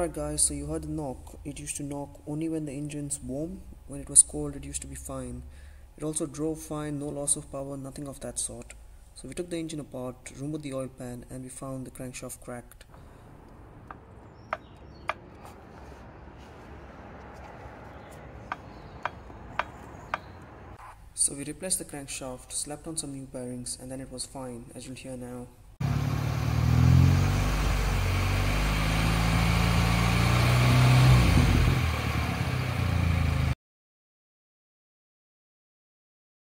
Alright guys, so you heard the knock. It used to knock only when the engine's warm. When it was cold, it used to be fine. It also drove fine, no loss of power, nothing of that sort. So we took the engine apart, removed the oil pan, and we found the crankshaft cracked. So we replaced the crankshaft, slapped on some new bearings, and then it was fine, as you'll hear now.